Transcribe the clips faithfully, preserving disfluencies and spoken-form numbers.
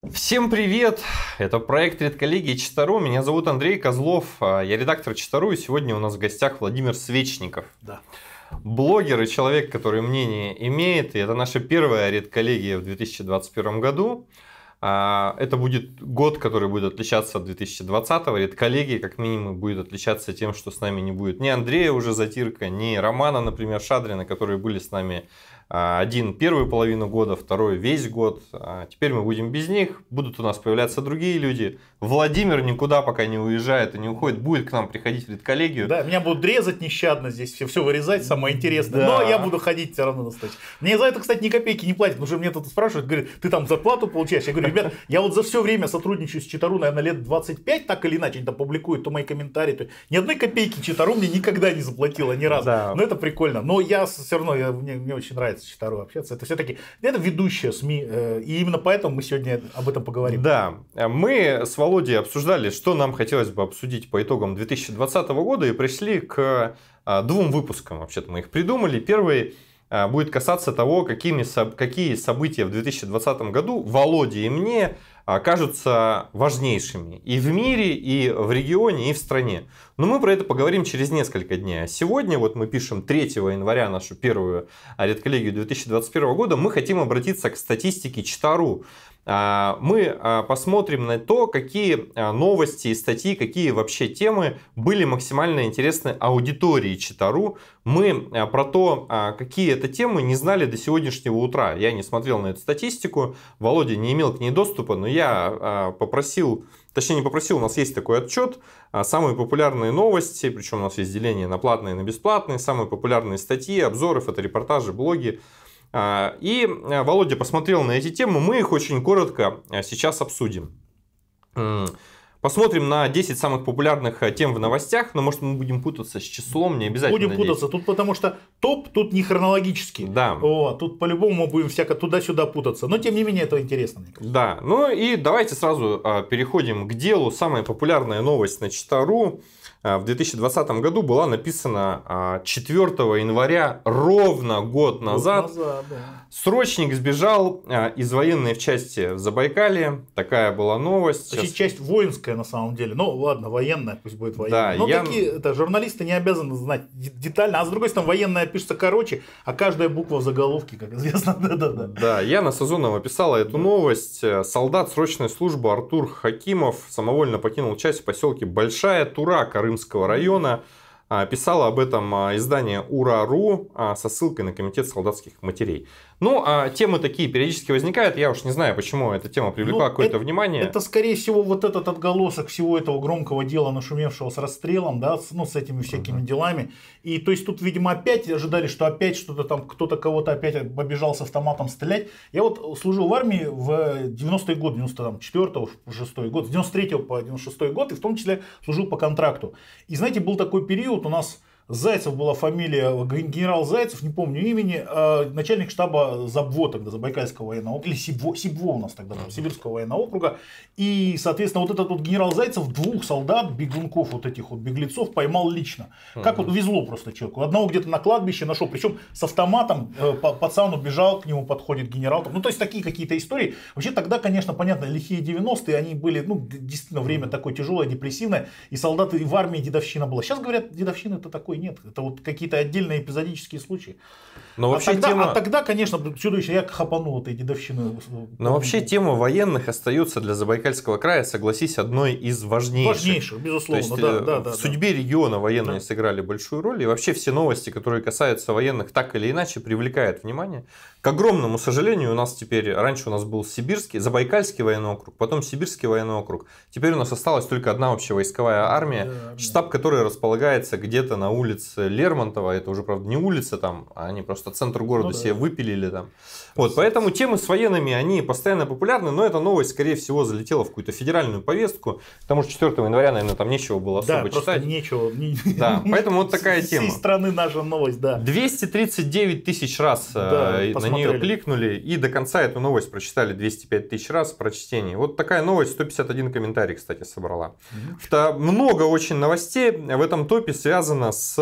Всем привет! Это проект Редколлегии Чита.ру. Меня зовут Андрей Козлов. Я редактор Чита.ру, и сегодня у нас в гостях Владимир Свечников. Да. Блогер и человек, который мнение имеет. И это наша первая редколлегия в две тысячи двадцать первом году. Это будет год, который будет отличаться от две тысячи двадцатого. Редколлегия, как минимум, будет отличаться тем, что с нами не будет ни Андрея уже Затирка, ни Романа, например, Шадрина, которые были с нами один первую половину года, второй весь год. Теперь мы будем без них. Будут у нас появляться другие люди. Владимир никуда пока не уезжает и не уходит. Будет к нам приходить в редколлегию. Да, меня будут резать нещадно здесь, все, все вырезать, самое интересное. Да. Но я буду ходить все равно на стачку. Мне за это, кстати, ни копейки не платят, потому что мне тут спрашивают, говорят, ты там зарплату получаешь? Я говорю, ребят, я вот за все время сотрудничаю с Чита.ру, наверное, лет двадцать пять, так или иначе, они там публикуют, то мои комментарии, то ни одной копейки Чита.ру мне никогда не заплатила, ни разу. Да. Но это прикольно. Но я все равно, я, мне, мне очень нравится с Чита.ру общаться. Это все-таки, это ведущая СМИ, и именно поэтому мы сегодня об этом поговорим. Да, мы с Володей обсуждали, что нам хотелось бы обсудить по итогам две тысячи двадцатого года, и пришли к двум выпускам. Вообще-то мы их придумали. Первый будет касаться того, какими, какие события в две тысячи двадцатом году Володе и мне кажутся важнейшими и в мире, и в регионе, и в стране. Но мы про это поговорим через несколько дней. А сегодня, вот мы пишем третьего января нашу первую редколлегию две тысячи двадцать первого года, мы хотим обратиться к статистике Чита.ру. Мы посмотрим на то, какие новости и статьи, какие вообще темы были максимально интересны аудитории Чита.ру. Мы про то, какие это темы, не знали до сегодняшнего утра. Я не смотрел на эту статистику, Володя не имел к ней доступа, но я попросил, точнее не попросил, у нас есть такой отчет, самые популярные новости, причем у нас есть деление на платные и на бесплатные, самые популярные статьи, обзоры, фоторепортажи, блоги. И Володя посмотрел на эти темы, мы их очень коротко сейчас обсудим. Посмотрим на десять самых популярных тем в новостях, но может мы будем путаться с числом, не обязательно. Будем путаться, тут потому что топ тут не хронологический. Да. О, тут по-любому мы будем всяко туда-сюда путаться, но тем не менее это интересно, мне кажется. Да, ну и давайте сразу переходим к делу. Самая популярная новость на Чита.ру в две тысячи двадцатом году была написана четвёртого января, ровно год назад. Год назад, да. Срочник сбежал из военной части в Забайкалье. Такая была новость. Сейчас... Часть воинская на самом деле. Ну ладно, военная, пусть будет военная. Да, Но я... такие это, журналисты не обязаны знать детально. А с другой стороны, военная пишется короче, а каждая буква в заголовке, как известно. Да-да-да. Да, Яна Сазонова описала эту новость. Солдат срочной службы Артур Хакимов самовольно покинул часть в поселке Большая Тура Крымского района. Писала об этом издание Ура.ру со ссылкой на комитет солдатских матерей. Ну, а темы такие периодически возникают. Я уж не знаю, почему эта тема привлекла ну, какое-то это, внимание. Это, скорее всего, вот этот отголосок всего этого громкого дела, нашумевшего с расстрелом, да, с, ну, с этими всякими uh-huh. делами. И то есть тут, видимо, опять ожидали, что опять что-то там, кто-то кого-то опять побежал с автоматом стрелять. Я вот служил в армии в девяностые годы, девяносто четвёртый, шестой год, с девяносто третьего по девяносто шестой год, и в том числе служил по контракту. И знаете, был такой период у нас. Зайцев была фамилия, генерал Зайцев, не помню имени, начальник штаба Забво тогда, Забайкальского военного округа, или Сибво, Сибво у нас тогда, Сибирского военного округа. И, соответственно, вот этот вот генерал Зайцев двух солдат, бегунков, вот этих вот беглецов поймал лично. Как вот везло просто человеку. Одного где-то на кладбище нашел, причем с автоматом, пацан убежал, к нему подходит генерал. Ну, то есть такие какие-то истории. Вообще тогда, конечно, понятно, лихие девяностые, они были, ну, действительно, время такое тяжелое, депрессивное, и солдаты и в армии дедовщина была. Сейчас говорят, дедовщина это такой нет, это вот какие-то отдельные эпизодические случаи. Но а, вообще тогда, тема... а тогда, конечно, чудовище, я хапанул этой дедовщины. Но вообще тема военных остается для Забайкальского края, согласись, одной из важнейших. Важнейших, безусловно. То есть, да, да, в да, судьбе да. региона военные да. сыграли большую роль. И вообще все новости, которые касаются военных, так или иначе привлекают внимание. К огромному сожалению, у нас теперь, раньше у нас был Сибирский, Забайкальский военный округ, потом Сибирский военный округ. Теперь у нас осталась только одна общевойсковая армия, да, штаб которой располагается где-то на улице Лермонтова. Это уже, правда, не улица там, а они просто центр города ну, себе да. выпилили там. Вот, поэтому темы с военными, они постоянно популярны, но эта новость, скорее всего, залетела в какую-то федеральную повестку, потому что четвёртого января, наверное, там нечего было особо да, читать. нечего. Да, поэтому вот такая тема. Всей страны наша новость, да. двести тридцать девять тысяч раз да, на нее кликнули, и до конца эту новость прочитали двести пять тысяч раз про чтение. Вот такая новость, сто пятьдесят один комментарий, кстати, собрала. Mm-hmm. Много очень новостей в этом топе связано с с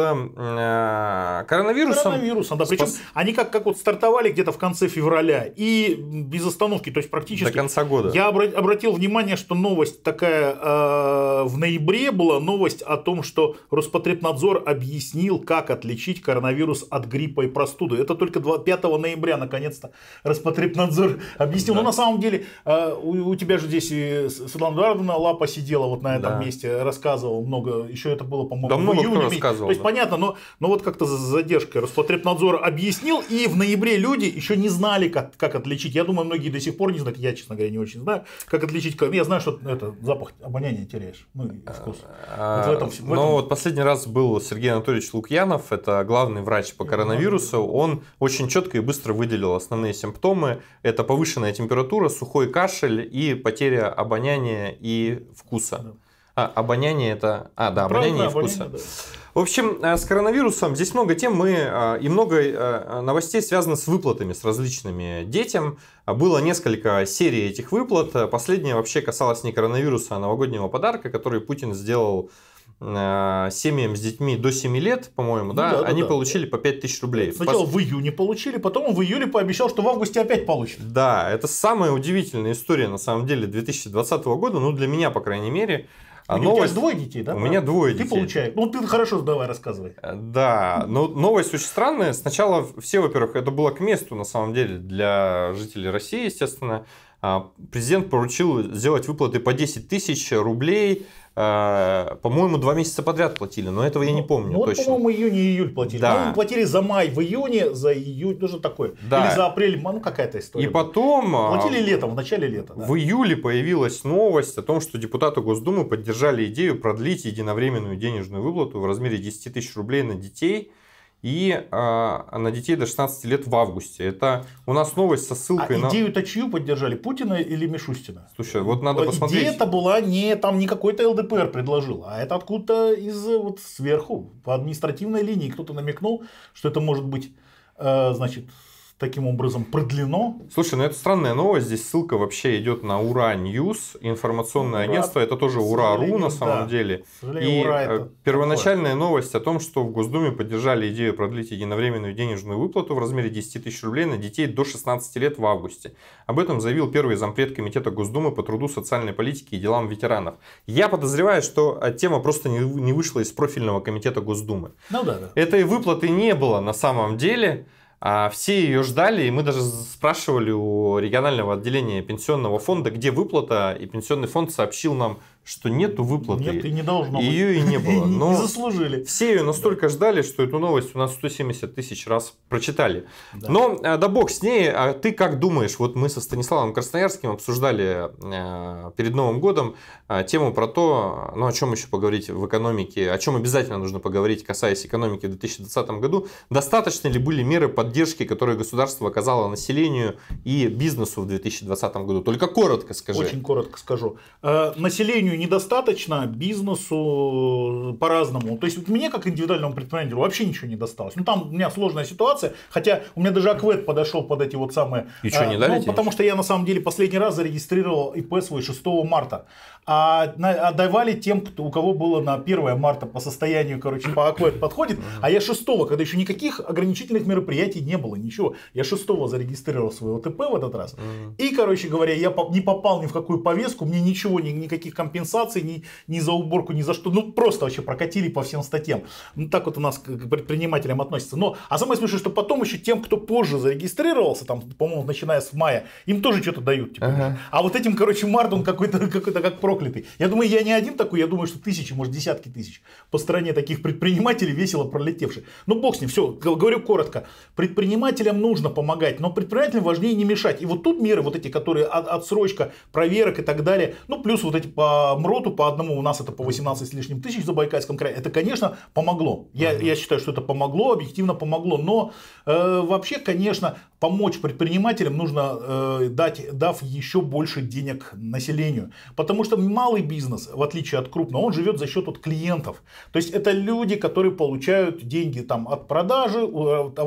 э, коронавирусом. Коронавирусом, да. Причем Спас... они как, как вот стартовали где-то в конце февраля и без остановки, то есть практически... До конца года. Я обратил внимание, что новость такая э, в ноябре была, новость о том, что Роспотребнадзор объяснил, как отличить коронавирус от гриппа и простуды. Это только пятого ноября, наконец-то, Роспотребнадзор объяснил. Да. Но на самом деле, э, у, у тебя же здесь и Светлана Эдуардовна Лапа сидела вот на этом да. месте, рассказывала много, еще это было, по-моему, да в много июне. Кто рассказывал, То есть, да. понятно, но, но вот как-то с задержкой Роспотребнадзор объяснил, и в ноябре люди еще не знали, как, как отличить. Я думаю, многие до сих пор не знают, я, честно говоря, не очень знаю, как отличить. Я знаю, что это запах обоняния теряешь. Ну, вкус. А, вот в этом, в но этом... вот последний раз был Сергей Анатольевич Лукьянов, это главный врач по коронавирусу. Он очень четко и быстро выделил основные симптомы. Это повышенная температура, сухой кашель и потеря обоняния и вкуса. Да. А, обоняние это... А, да, обоняние и вкуса. Да. В общем, с коронавирусом здесь много тем, мы и много новостей связано с выплатами, с различными детям. Было несколько серий этих выплат. Последняя вообще касалась не коронавируса, а новогоднего подарка, который Путин сделал семьям с детьми до семи лет, по-моему, ну, да, да, они да, получили да. по пять тысяч рублей. Сначала Пос... в июне получили, потом он в июле пообещал, что в августе опять получит. Да, это самая удивительная история, на самом деле, две тысячи двадцатого года, ну, для меня, по крайней мере. А новость... У тебя двое детей, да? У меня двое ты детей. Ты получаешь. Ну, ты хорошо, давай, рассказывай. Да, но новость очень странная. Сначала все, во-первых, это было к месту, на самом деле, для жителей России, естественно. Президент поручил сделать выплаты по десять тысяч рублей. По-моему, два месяца подряд платили, но этого я не помню ну, точно. Вот, по-моему, июнь и июль платили. Да. Ну, платили за май в июне, за июль, тоже такое. Да. Или за апрель, ну какая-то история. И потом... Платили летом, в начале лета. В да. июле появилась новость о том, что депутаты Госдумы поддержали идею продлить единовременную денежную выплату в размере десять тысяч рублей на детей. И а, на детей до шестнадцати лет в августе. Это у нас новость со ссылкой а на... идею-то чью поддержали? Путина или Мишустина? Слушай, вот надо посмотреть. Идея-то была не, там не какой-то ЛДПР предложил, а это откуда-то из вот сверху, по административной линии. Кто-то намекнул, что это может быть, э, значит... таким образом продлено. Слушай, ну это странная новость. Здесь ссылка вообще идет на Ура Ньюс, информационное Ура. агентство. Это тоже Ура.ру на самом да. деле. И Ура первоначальная такое. новость о том, что в Госдуме поддержали идею продлить единовременную денежную выплату в размере десяти тысяч рублей на детей до шестнадцати лет в августе. Об этом заявил первый зампред Комитета Госдумы по труду, социальной политике и делам ветеранов. Я подозреваю, что тема просто не вышла из профильного Комитета Госдумы. Ну да, да. Этой выплаты не было на самом деле. А все ее ждали, и мы даже спрашивали у регионального отделения пенсионного фонда, где выплата, и пенсионный фонд сообщил нам, что нету выплаты. Нет, и не должно быть. Ее и не было. Но не заслужили. Все ее настолько ждали, что эту новость у нас сто семьдесят тысяч раз прочитали. Да. Но да бог с ней, а ты как думаешь? Вот мы со Станиславом Красноярским обсуждали э, перед Новым годом э, тему про то, ну о чем еще поговорить в экономике, о чем обязательно нужно поговорить, касаясь экономики в две тысячи двадцатом году. Достаточно ли были меры поддержки, которые государство оказало населению и бизнесу в две тысячи двадцатом году? Только коротко скажи. Очень коротко скажу. Э, населению недостаточно, бизнесу по-разному. То есть мне, как индивидуальному предпринимателю, вообще ничего не досталось. Ну там у меня сложная ситуация, хотя у меня даже АКВЭД подошел под эти вот самые... И что, не дали? Ну, потому что я на самом деле последний раз зарегистрировал ИП свой шестого марта. А, а давали тем, кто, у кого было на первое марта по состоянию, короче, по АКВЭД подходит. А я шестого, когда еще никаких ограничительных мероприятий не было, ничего. Я шестого зарегистрировал свой ОТП в этот раз. И, короче говоря, я не попал ни в какую повестку, мне ничего, ни, никаких компенсаций, ни, ни за уборку, ни за что. Ну, просто вообще прокатили по всем статьям. Ну, так вот у нас к предпринимателям относятся. Но, а самое смешное, что потом еще тем, кто позже зарегистрировался, там, по-моему, начиная с мая, им тоже что-то дают. Типа. Ага. А вот этим, короче, март, он какой-то, какой-то как проклятый. Я думаю, я не один такой, я думаю, что тысячи, может, десятки тысяч по стране таких предпринимателей весело пролетевших. Ну, бог с ним, все, говорю коротко. Предпринимателям нужно помогать, но предпринимателям важнее не мешать. И вот тут меры, вот эти, которые от, отсрочка, проверок и так далее, ну, плюс вот эти по МРОТу, по одному, у нас это по восемнадцать с лишним тысяч в Забайкальском крае, это, конечно, помогло. Я, uh-huh. я считаю, что это помогло, объективно помогло, но э, вообще, конечно, помочь предпринимателям нужно, э, дать, дав еще больше денег населению. Потому что малый бизнес, в отличие от крупного, он живет за счет вот клиентов. То есть это люди, которые получают деньги там, от продажи товаров и услуг.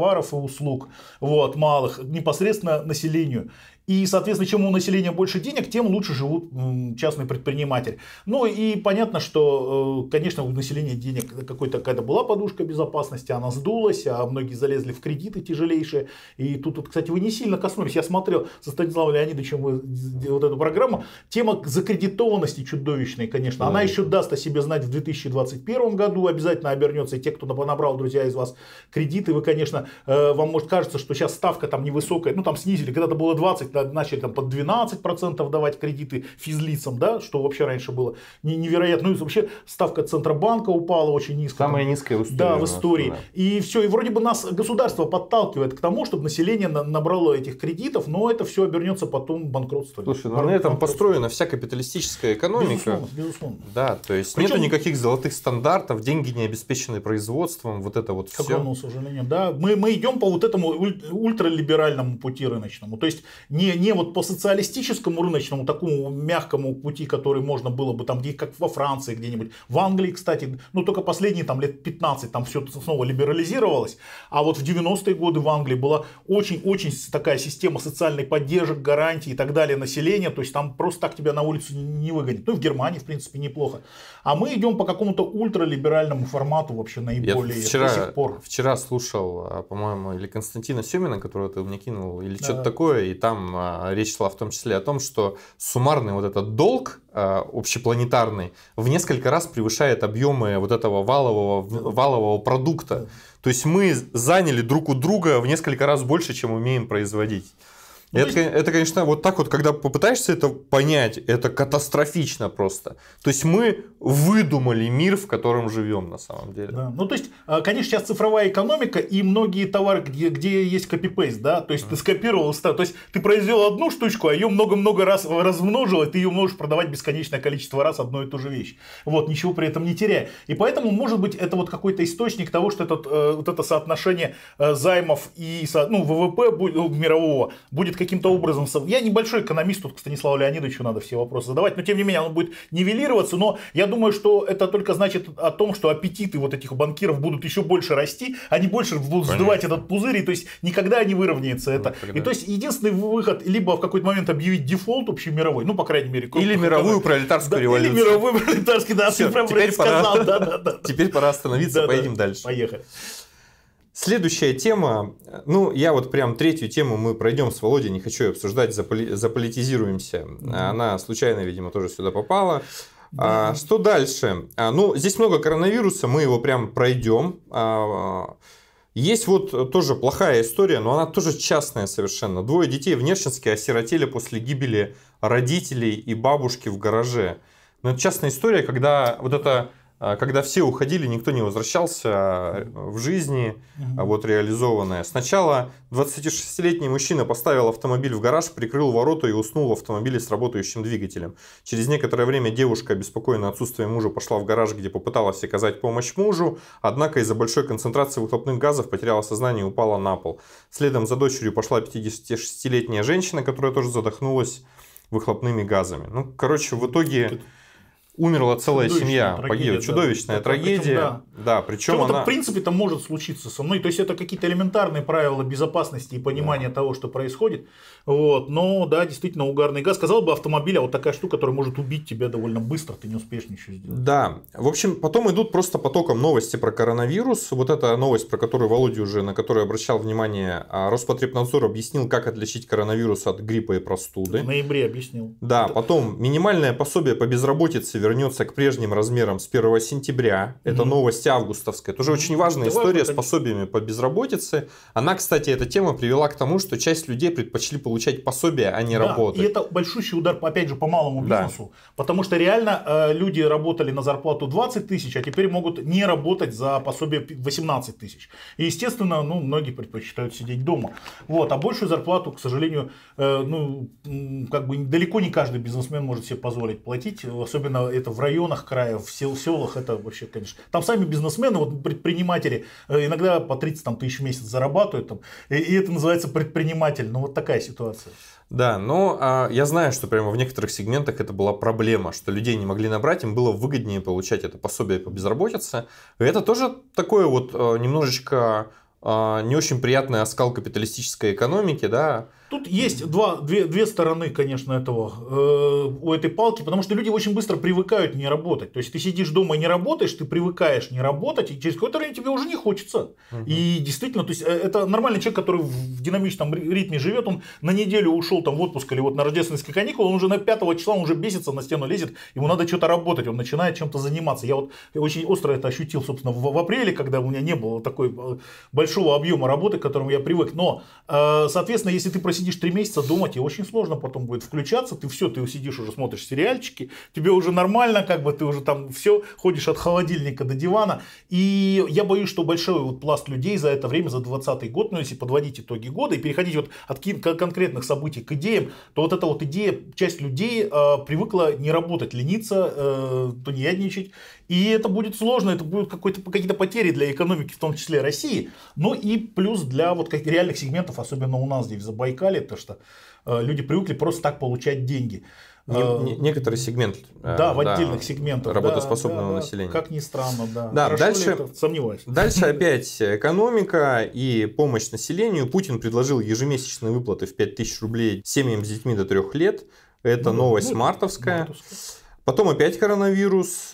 услуг, вот, малых, непосредственно населению. И, соответственно, чем у населения больше денег, тем лучше живут частные предприниматели. Ну и понятно, что, конечно, у населения денег какой-то, какая-то была подушка безопасности, она сдулась, а многие залезли в кредиты тяжелейшие. И тут, вот, кстати, вы не сильно коснулись. Я смотрел со Станиславом Леонидовичем вот эту программу. Тема закредитованности чудовищной, конечно. Она еще даст о себе знать в две тысячи двадцать первом году. Обязательно обернется. И те, кто набрал, друзья, из вас кредиты, вы, конечно, вам может кажется, что сейчас ставка там невысокая. Ну, там снизили. Когда-то было двадцать, начали там под двенадцать процентов давать кредиты физлицам, да, что вообще раньше было невероятно. Ну и вообще ставка Центробанка упала очень низко. Самая низкая в истории. Да, в истории. Да. И все, и вроде бы нас государство подталкивает к тому, чтобы население набрало этих кредитов, но это все обернется потом банкротством. Слушай, ну на этом построена вся капиталистическая экономика. Безусловно, безусловно. Да, то есть Причем... нету никаких золотых стандартов, деньги не обеспечены производством, вот это вот все. К огромному сожалению, да. Мы, мы идем по вот этому ультралиберальному пути рыночному. То есть не, не вот по социалистическому рыночному, такому мягкому пути, который можно было бы там, где, как во Франции где-нибудь, в Англии, кстати, ну только последние там лет пятнадцать там все снова либерализировалось, а вот в девяностые годы в Англии была очень-очень такая система социальной поддержки, гарантий и так далее населения, то есть там просто так тебя на улицу не выгонят. Ну и в Германии, в принципе, неплохо. А мы идем по какому-то ультралиберальному формату вообще наиболее Я вчера, до сих пор. Вчера слушал, по-моему, или Константина Семина, которого ты мне кинул, или Да. что-то такое, и там а, речь шла в том числе о том, что суммарный вот этот долг а, общепланетарный в несколько раз превышает объемы вот этого валового, валового продукта. То есть мы заняли друг у друга в несколько раз больше, чем умеем производить. Ну, это, есть... это, конечно, вот так вот, когда попытаешься это понять, это катастрофично просто. То есть мы выдумали мир, в котором живем на самом деле. Да. Ну, то есть, конечно, сейчас цифровая экономика и многие товары, где, где есть копипейст, да, то есть mm. ты скопировал, то есть ты произвел одну штучку, а ее много-много раз размножил, и ты ее можешь продавать бесконечное количество раз одну и ту же вещь. Вот, ничего при этом не теряя. И поэтому, может быть, это вот какой-то источник того, что этот, вот это соотношение займов и ну, ВВП мирового будет каким-то образом... Я небольшой экономист, тут к Станиславу Леонидовичу надо все вопросы задавать, но тем не менее оно будет нивелироваться, но я думаю, что это только значит о том, что аппетиты вот этих банкиров будут еще больше расти, они больше будут сдувать этот пузырь, и то есть никогда не выровняется это. Ну, и то есть единственный выход либо в какой-то момент объявить дефолт общемировой, ну по крайней мере... Или мировую пролетарскую да, революцию. Или мировую пролетарскую, да, Все, ты теперь сказал, пора, да, да, да. Теперь пора остановиться, да, поедем да, дальше. Поехали. Следующая тема, ну я вот прям третью тему мы пройдем с Володей, не хочу ее обсуждать, заполи, заполитизируемся. Mm-hmm. Она случайно, видимо, тоже сюда попала. Да. А, что дальше? А, ну, здесь много коронавируса, мы его прям пройдем. А, есть вот тоже плохая история, но она тоже частная совершенно. Двое детей в Нерчинске осиротели после гибели родителей и бабушки в гараже. Но это частная история, когда вот это... Когда все уходили, никто не возвращался в жизни, угу. вот реализованное. Сначала двадцатишестилетний мужчина поставил автомобиль в гараж, прикрыл ворота и уснул в автомобиле с работающим двигателем. Через некоторое время девушка, обеспокоенная отсутствием мужа, пошла в гараж, где попыталась оказать помощь мужу, однако из-за большой концентрации выхлопных газов потеряла сознание и упала на пол. Следом за дочерью пошла пятидесятишестилетняя женщина, которая тоже задохнулась выхлопными газами. Ну, короче, в итоге... Умерла целая семья, погибла. Чудовищная да, трагедия. Причем, да. Да, причем она... это, в принципе, это может случиться со мной. То есть, это какие-то элементарные правила безопасности и понимания да. того, что происходит. Вот. Но, да, действительно, угарный газ. Сказал бы, автомобиль, а вот такая штука, которая может убить тебя довольно быстро, ты не успеешь ничего сделать. Да. В общем, потом идут просто потоком новости про коронавирус. Вот эта новость, про которую Володя уже, на которую обращал внимание, Роспотребнадзор объяснил, как отличить коронавирус от гриппа и простуды. В ноябре объяснил. Да, потом минимальное пособие по безработице вернется к прежним размерам с первого сентября. Это mm-hmm. новость августовская. Это уже очень важная Это история важно, с пособиями по безработице. Она, кстати, эта тема привела к тому, что часть людей предпочли получать пособие, а не да, работать. И это большущий удар, опять же, по малому да. бизнесу. Потому что реально э, люди работали на зарплату двадцать тысяч, а теперь могут не работать за пособие восемнадцать тысяч. И, естественно, ну, многие предпочитают сидеть дома. Вот. А большую зарплату, к сожалению, э, ну, как бы далеко не каждый бизнесмен может себе позволить платить. Особенно это в районах края, в, сел, в селах, это вообще, конечно. Там сами бизнесмены, вот предприниматели, э, иногда по тридцать там, тысяч в месяц зарабатывают. Там, и, и это называется предприниматель. Ну, вот такая ситуация. Да, но а, я знаю, что прямо в некоторых сегментах это была проблема, что людей не могли набрать, им было выгоднее получать это пособие по безработице. И это тоже такое вот а, немножечко не очень приятный оскал капиталистической экономики, да. Тут есть два, две, две стороны, конечно, этого, э, у этой палки, потому что люди очень быстро привыкают не работать. То есть ты сидишь дома и не работаешь, ты привыкаешь не работать, и через какое-то время тебе уже не хочется. Угу. И действительно, то есть это нормальный человек, который в динамичном ритме живет, он на неделю ушел там в отпуск или вот на рождественские каникулы, он уже на пятого числа он уже бесится, на стену лезет, ему надо что-то работать, он начинает чем-то заниматься. Я вот очень остро это ощутил, собственно, в, в апреле, когда у меня не было такой большого объема работы, к которому я привык. Но, э, соответственно, если ты просидишь сидишь три месяца дома, тебе очень сложно потом будет включаться, ты все, ты сидишь уже, смотришь сериальчики, тебе уже нормально, как бы ты уже там все, ходишь от холодильника до дивана, и я боюсь, что большой вот пласт людей за это время, за двадцатый год, ну если подводить итоги года и переходить вот от конкретных событий к идеям, то вот эта вот идея, часть людей э, привыкла не работать, лениться, э, тунеядничать, и это будет сложно, это будут какие-то потери для экономики, в том числе России, но и плюс для вот реальных сегментов, особенно у нас здесь в Забайкалье, потому что э, люди привыкли просто так получать деньги. Не, не, некоторый сегмент да, в отдельных да, сегментах работоспособного да, да, населения. Как ни странно, да. да Хорошо дальше, ли это? Сомневаюсь. Дальше опять экономика и помощь населению. Путин предложил ежемесячные выплаты в пять тысяч рублей семьям с детьми до трех лет. Это ну, новость ну, мартовская. мартовская. Потом опять коронавирус.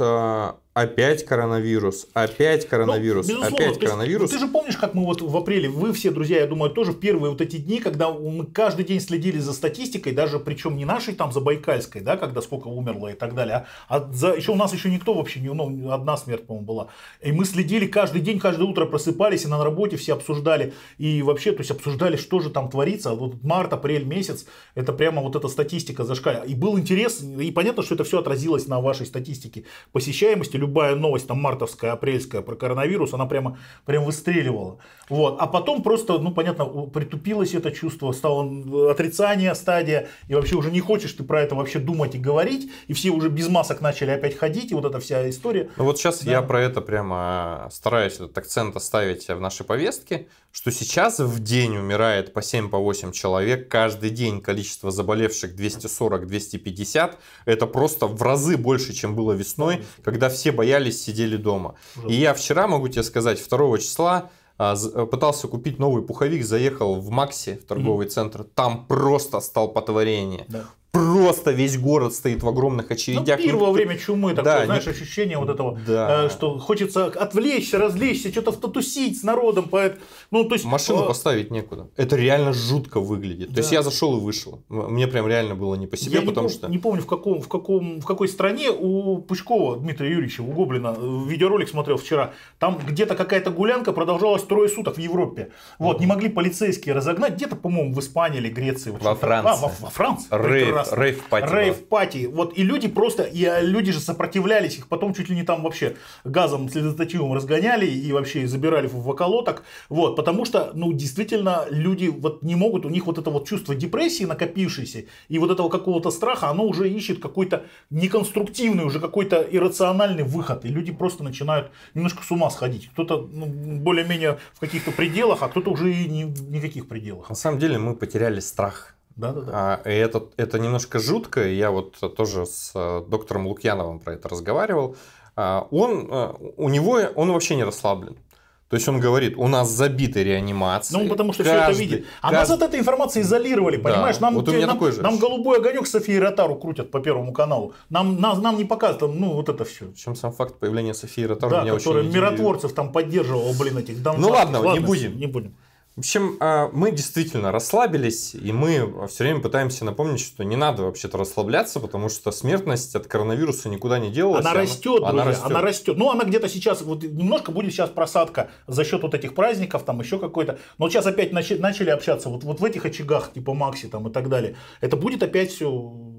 Опять коронавирус, опять коронавирус, ну, опять коронавирус. Ты же помнишь, как мы вот в апреле, вы все, друзья, я думаю, тоже в первые вот эти дни, когда мы каждый день следили за статистикой, даже причем не нашей там забайкальской, да, когда сколько умерло и так далее, а, а за, еще у нас еще никто вообще, не, ну, одна смерть, по-моему, была. И мы следили каждый день, каждое утро просыпались и на работе все обсуждали, и вообще, то есть обсуждали, что же там творится. Вот март, апрель месяц, это прямо вот эта статистика зашкаливала. И был интерес, и понятно, что это все отразилось на вашей статистике посещаемости. Любая новость, там, мартовская, апрельская про коронавирус, она прямо, прямо выстреливала. Вот. А потом просто, ну, понятно, притупилось это чувство, стало отрицание, стадия, и вообще уже не хочешь ты про это вообще думать и говорить, и все уже без масок начали опять ходить, и вот эта вся история. Ну, вот сейчас да. я про это прямо стараюсь этот акцент оставить в нашей повестке, что сейчас в день умирает по семь восемь человек, каждый день количество заболевших двести сорок - двести пятьдесят, это просто в разы больше, чем было весной, когда все боялись, сидели дома. Ужасно. И я вчера, могу тебе сказать, второго числа пытался купить новый пуховик, заехал в Макси, в торговый mm-hmm. центр, там просто столпотворение. Да. Просто весь город стоит в огромных очередях. Ну, пир во время чумы, такое, да, знаешь, не... ощущение вот этого, да. что хочется отвлечься, развлечься, что-то потусить с народом. Поэт... Ну, то есть... Машину а... поставить некуда. Это реально жутко выглядит. Да. То есть я зашел и вышел. Мне прям реально было не по себе, я потому не что... не помню, в, каком, в, каком, в какой стране у Пучкова Дмитрия Юрьевича, у Гоблина, видеоролик смотрел вчера, там где-то какая-то гулянка продолжалась трое суток в Европе. Вот, mm-hmm. не могли полицейские разогнать, где-то, по-моему, в Испании или Греции. Во Франции. А, во, во Франции. Рейв. Рейв-пати. Рейв-пати. Вот, и люди просто, и люди же сопротивлялись, их потом чуть ли не там вообще газом слезоточивым разгоняли и вообще забирали в околоток. Вот, потому что, ну, действительно, люди вот не могут, у них вот это вот чувство депрессии накопившейся и вот этого какого-то страха, оно уже ищет какой-то неконструктивный, уже какой-то иррациональный выход. И люди просто начинают немножко с ума сходить. Кто-то ну, более-менее в каких-то пределах, а кто-то уже и не в никаких пределах. На самом деле мы потеряли страх. Да, да, да. А, и это, это немножко жутко. Я вот тоже с доктором Лукьяновым про это разговаривал. А, он, у него, он вообще не расслаблен. То есть он говорит, у нас забиты реанимации. Ну, потому что каждый, все это видит. А каждый... нас от этой информации изолировали, понимаешь? Да, нам, вот нам, такой же. нам голубой огонек Софии Ротару крутят по Первому каналу. Нам, нам, нам не показывают, ну, вот это все. Причем сам факт появления Софии Ротару да, меня который очень миротворцев там поддерживал, блин, этих. Да, ну ладно, ладно, не будем. Не будем. В общем, мы действительно расслабились, и мы все время пытаемся напомнить, что не надо вообще-то расслабляться, потому что смертность от коронавируса никуда не делалась. Она растет, она, друзья, она растет. Она растет. Ну, она где-то сейчас, вот немножко будет сейчас просадка за счет вот этих праздников, там еще какой-то. Но вот сейчас опять начали, начали общаться вот, вот в этих очагах, типа Макси там и так далее. Это будет опять все...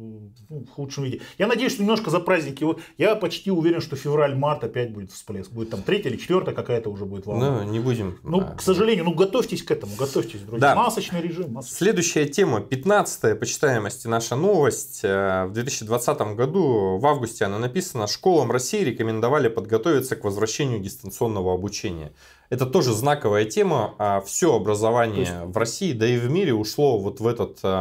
Ну, в худшем виде. Я надеюсь, что немножко за праздники. Я почти уверен, что февраль-март опять будет всплеск. Будет там третья или четвертая какая-то уже будет волна. Ну, не будем. Ну, а, к сожалению, ну готовьтесь к этому, готовьтесь, друзья. Да. Масочный режим. Масочный. Следующая тема, пятнадцатая по читаемости наша новость. В две тысячи двадцатом году, в августе она написана, школам России рекомендовали подготовиться к возвращению дистанционного обучения. Это тоже знаковая тема. Все образование есть... в России, да и в мире ушло вот в этот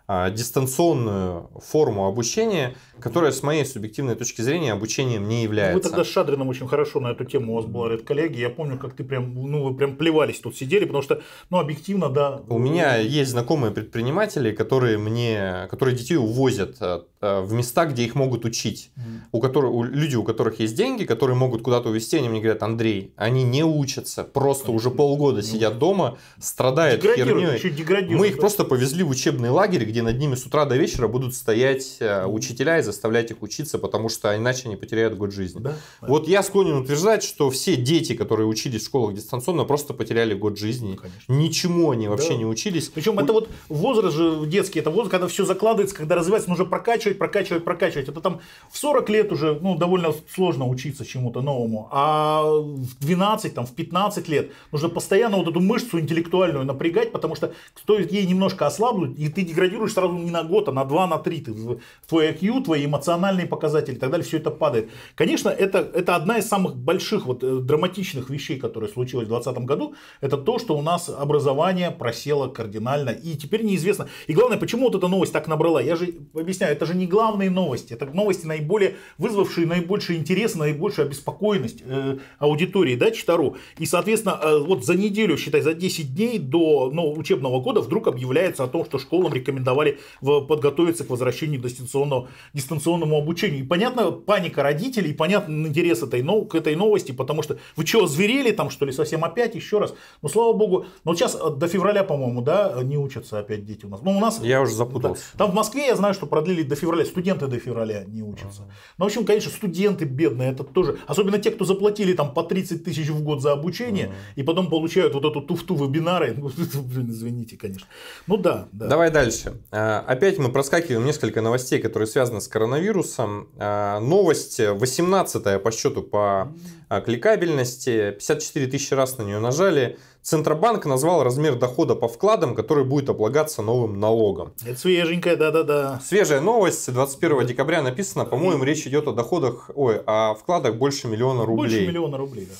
а, дистанционную форму обучения, которая, с моей субъективной точки зрения, обучением не является. Вы тогда с Шадриным очень хорошо на эту тему у вас была, коллеги. Я помню, как ты прям, ну, вы прям плевались тут сидели, потому что, ну, объективно, да. У меня есть знакомые предприниматели, которые мне, которые детей увозят в места, где их могут учить. Mm. У которых, у, люди, у которых есть деньги, которые могут куда-то увезти, они мне говорят: Андрей, они не учатся, просто Конечно. уже полгода сидят дома, страдают херней. Мы их да. просто повезли в учебный лагерь, где над ними с утра до вечера будут стоять mm. учителя и заставлять их учиться, потому что иначе они потеряют год жизни. Да? Вот да. я склонен утверждать, что все дети, которые учились в школах дистанционно, просто потеряли год жизни. Ну, ничему они вообще да. не учились. Причем у... это вот возраст же детский, это возраст, когда все закладывается, когда развивается, нужно прокачивать, прокачивать, прокачивать. Это там в сорок лет уже, ну, довольно сложно учиться чему-то новому. А в двенадцать, там, в пятнадцать лет нужно постоянно вот эту мышцу интеллектуальную напрягать, потому что стоит ей немножко ослабнуть, и ты деградируешь сразу не на год, а на два, на три. Ты, твой ай кью, твои эмоциональные показатели и так далее, все это падает. Конечно, это, это одна из самых больших вот, драматичных вещей, которые случилось в двадцатом году. Это то, что у нас образование просело кардинально. И теперь неизвестно. И главное, почему вот эта новость так набрала. Я же объясняю, это же не главные новости. Это новости, наиболее вызвавшие наибольший интерес, наибольшую обеспокоенность э, аудитории, да, Читару. И, соответственно, э, вот за неделю, считай, за десять дней до ну, учебного года вдруг объявляется о том, что школам рекомендовали в, подготовиться к возвращению дистанционного, дистанционному обучению. И понятно, паника родителей, и понятно интерес этой, ну, к этой новости, потому что вы что, озверели там, что ли, совсем опять, еще раз? Ну, слава богу, но вот сейчас до февраля, по-моему, да, не учатся опять дети у нас. Ну, у нас я уже запутался. Да, там в Москве я знаю, что продлили до февраля, студенты до февраля не учатся. Uh-huh. Ну, в общем, конечно, студенты бедные, это тоже, особенно те, кто заплатили там по тридцать тысяч в год за обучение, uh-huh. и потом получают вот эту туфту вебинары, ну, блин, извините, конечно. Ну, да, да. Давай дальше. Опять мы проскакиваем несколько новостей, которые связаны с коронавирусом. Новость восемнадцатая по счету по кликабельности, пятьдесят четыре тысячи раз на нее нажали. Центробанк назвал размер дохода по вкладам, который будет облагаться новым налогом. Это свеженькая, да-да-да. Свежая новость, двадцать первого декабря написано, по-моему, речь идет о доходах, ой, о вкладах больше миллиона рублей. Больше миллиона рублей,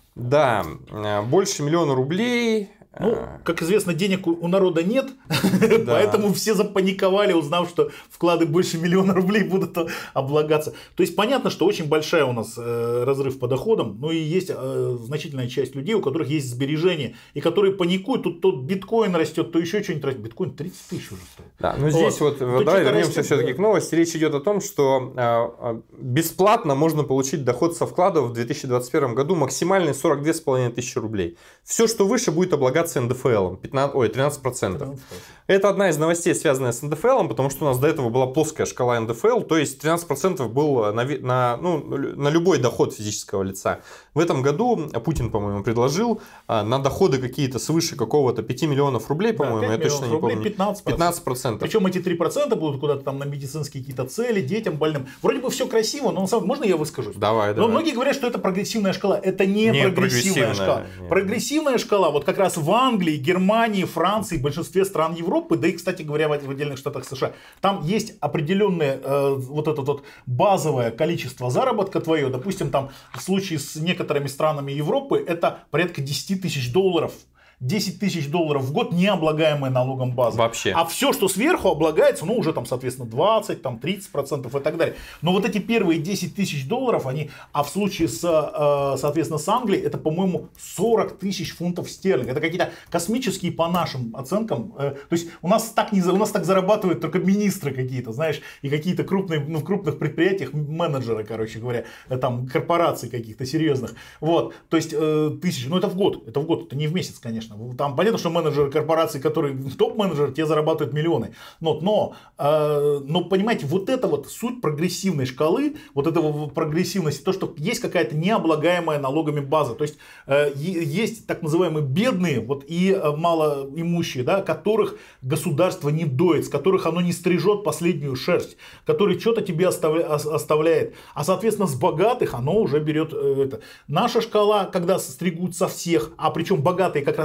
да. Да, больше миллиона рублей. Ну, как известно, денег у народа нет, да. Поэтому все запаниковали, узнав, что вклады больше миллиона рублей будут облагаться. То есть понятно, что очень большая у нас э, разрыв по доходам, но и есть э, значительная часть людей, у которых есть сбережения, и которые паникуют, тут то биткоин растет, то еще что-нибудь растет. Биткоин тридцать тысяч уже стоит. Да, но здесь вот, вот давай вернемся растет, все-таки да. к новости. Речь идет о том, что э, бесплатно можно получить доход со вкладов в две тысячи двадцать первом году максимальный сорок две с половиной тысячи рублей. Все, что выше, будет облагаться эн дэ эф эл, пятнадцать, ой, тринадцать процентов. Это одна из новостей, связанная с эн дэ эф эл, потому что у нас до этого была плоская шкала эн дэ эф эл, то есть тринадцать процентов был на, на, ну, на любой доход физического лица. В этом году Путин, по-моему, предложил на доходы какие-то свыше какого-то пяти миллионов рублей, по-моему, да, я точно не помню. пятнадцать процентов. Причем эти три процента будут куда-то там на медицинские какие-то цели, детям, больным. Вроде бы все красиво, но на самом деле, можно я выскажусь? Давай, но давай. многие говорят, что это прогрессивная шкала. Это не, не прогрессивная, прогрессивная шкала. Нет. Прогрессивная шкала, вот как раз в Англии, Германии, Франции, в большинстве стран Европы, да и, кстати говоря, в отдельных штатах США, там есть определенное э, вот это вот базовое количество заработка твое. Допустим, там в случае с некоторыми странами Европы это порядка десять тысяч долларов. десять тысяч долларов в год, не облагаемая налогом база. Вообще. А все, что сверху облагается, ну уже там, соответственно, двадцать, там, тридцать процентов и так далее. Но вот эти первые десять тысяч долларов, они, а в случае с, соответственно, с Англией, это, по-моему, сорок тысяч фунтов стерлингов. Это какие-то космические по нашим оценкам. То есть у нас так, не, у нас так зарабатывают только министры какие-то, знаешь, и какие-то крупные, ну, в крупных предприятиях менеджеры, короче говоря, там корпораций каких-то серьезных. Вот, то есть тысячи, ну это в год, это в год, это не в месяц, конечно. Там понятно, что менеджеры корпораций, которые топ-менеджеры, те зарабатывают миллионы. Но, но, э, но, понимаете, вот это вот суть прогрессивной шкалы, вот этого прогрессивности, то, что есть какая-то необлагаемая налогами база. То есть э, есть так называемые бедные вот, и э, малоимущие, да, которых государство не доит, с которых оно не стрижет последнюю шерсть, который что-то тебе оставля, оставляет. А, соответственно, с богатых оно уже берет э, это. Наша шкала, когда стригут со всех, а причем богатые как раз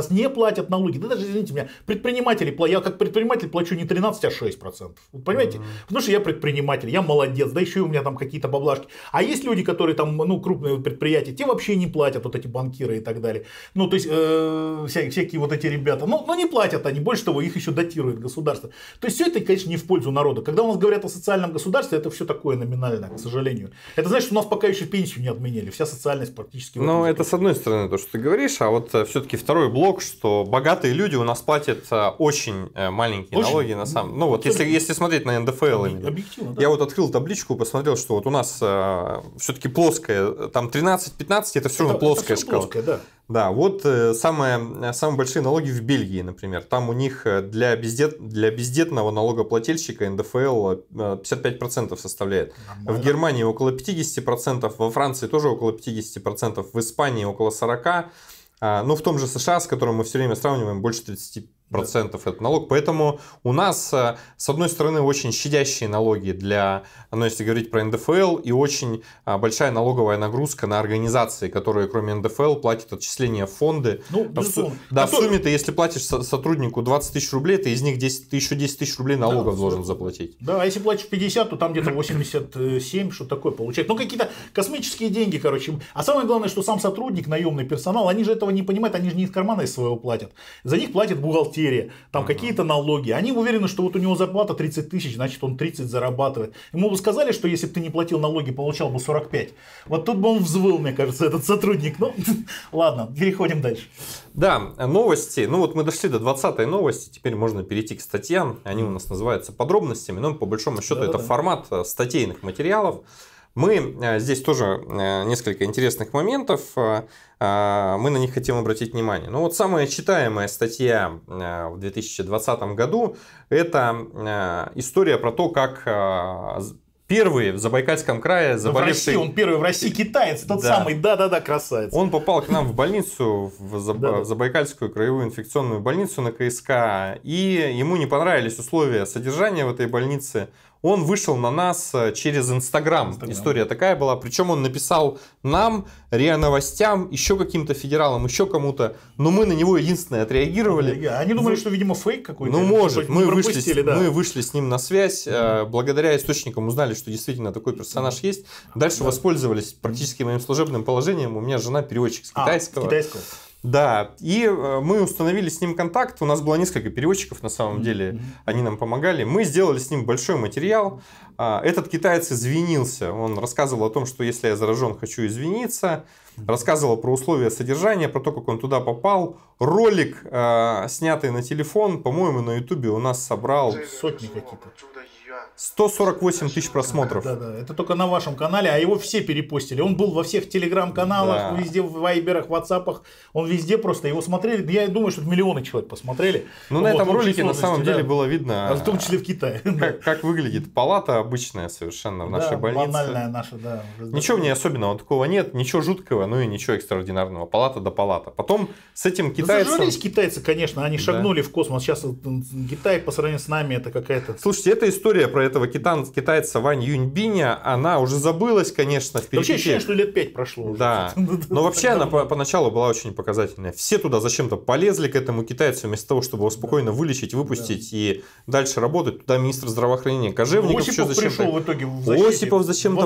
нас не платят налоги. Да даже, извините меня, предприниматели, я как предприниматель плачу не тринадцать, а шесть процентов. Вы понимаете? Mm-hmm. Потому что я предприниматель, я молодец, да еще и у меня там какие-то баблашки. А есть люди, которые там, ну, крупные предприятия, те вообще не платят, вот эти банкиры и так далее. Ну, то есть, э, всякие, всякие вот эти ребята. Ну, ну, не платят они, больше того, их еще датирует государство. То есть, все это, конечно, не в пользу народа. Когда у нас говорят о социальном государстве, это все такое номинальное, к сожалению. Это значит, что у нас пока еще пенсию не отменили. Вся социальность практически... Ну, это с одной стороны то, что ты говоришь, а вот все-таки второй блок, что богатые люди у нас платят очень маленькие очень, налоги на самом... Ну, вот если, если смотреть на эн дэ эф эл, объективно, да. Я вот открыл табличку, посмотрел, что вот у нас все-таки плоская, там тринадцать-пятнадцать, это все равно это, плоская это шкала. Плоская, да. Да, вот самые, самые большие налоги в Бельгии, например. Там у них для, бездет, для бездетного налогоплательщика эн дэ эф эл пятьдесят пять процентов составляет. Нормально. В Германии около пятьдесят процентов, во Франции тоже около пятьдесят процентов, в Испании около сорок процентов. Ну, в том же США, с которым мы все время сравниваем, больше тридцать процентов да. Это налог. Поэтому у нас, с одной стороны, очень щадящие налоги для, ну, если говорить про эн дэ эф эл, и очень большая налоговая нагрузка на организации, которые, кроме эн дэ эф эл, платят отчисления в фонды. Ну, в, да, в сумме ты, если платишь сотруднику двадцать тысяч рублей, ты из них десять, ты еще десять тысяч рублей налогов да, должен заплатить. Да, а если платишь пятьдесят, то там где-то восемьдесят семь, что такое получается. Ну, какие-то космические деньги, короче. А самое главное, что сам сотрудник, наемный персонал, они же этого не понимают, они же не из кармана из своего платят. За них платит бухгалтерия. Там uh-huh. какие-то налоги. Они уверены, что вот у него зарплата тридцать тысяч, значит он тридцать зарабатывает. Ему бы сказали, что если бы ты не платил налоги, получал бы сорок пять. Вот тут бы он взвыл, мне кажется, этот сотрудник. Ну, ладно, переходим дальше. Да, новости. Ну вот мы дошли до двадцатой новости. Теперь можно перейти к статьям. Они у нас называются подробностями. Но по большому счету да, это да. формат статейных материалов. Мы здесь тоже несколько интересных моментов, мы на них хотим обратить внимание. Ну вот самая читаемая статья в две тысячи двадцатом году – это история про то, как первый в Забайкальском крае заболевший... В России, он первый в России китаец, тот да. самый, да-да-да, красавец. Он попал к нам в больницу, в Заб... Забайкальскую краевую инфекционную больницу на ка эс ка, и ему не понравились условия содержания в этой больнице. Он вышел на нас через Инстаграм. История такая была. Причем он написал нам, РИА Новостям, еще каким-то федералам, еще кому-то. Но мы на него единственное отреагировали. Они думали, что, видимо, фейк какой-то. Ну, может. Мы вышли, да. мы вышли с ним на связь. Mm-hmm. Благодаря источникам узнали, что действительно такой персонаж mm-hmm. есть. Дальше да. воспользовались практически моим служебным положением. У меня жена переводчик с китайского. А, с китайского. Да, и мы установили с ним контакт, у нас было несколько переводчиков на самом деле, mm-hmm. они нам помогали, мы сделали с ним большой материал, этот китаец извинился, он рассказывал о том, что если я заражен, хочу извиниться, mm-hmm. рассказывал про условия содержания, про то, как он туда попал, ролик, снятый на телефон, по-моему, на ютубе у нас собрал сотни какие-то. сто сорок восемь тысяч просмотров. Да, да, это только на вашем канале, а его все перепостили. Он был во всех телеграм-каналах, да. везде в вайберах, ватсапах. Он везде просто его смотрели. Я думаю, что миллионы человек посмотрели. Ну, вот, на этом ролике на самом деле да. было видно, а в том числе в Китае. Как, как выглядит палата обычная совершенно в нашей да, больнице. Банальная наша, да. Ничего в ней особенного такого нет, ничего жуткого, ну и ничего экстраординарного. Палата до палата. Потом с этим китайцем... Зажрались китайцы, конечно, они шагнули да. в космос. Сейчас Китай по сравнению с нами это какая-то... Слушайте, эта история про этого китайца Вань Юньбиня, она уже забылась, конечно, в перипетиях. Вообще ощущение, что лет пять прошло уже. Да, но вообще она поначалу была очень показательная. Все туда зачем-то полезли к этому китайцу, вместо того, чтобы его спокойно вылечить, выпустить и дальше работать. Туда министр здравоохранения Кожевников еще зачем-то... в итоге в защите. Осипов зачем-то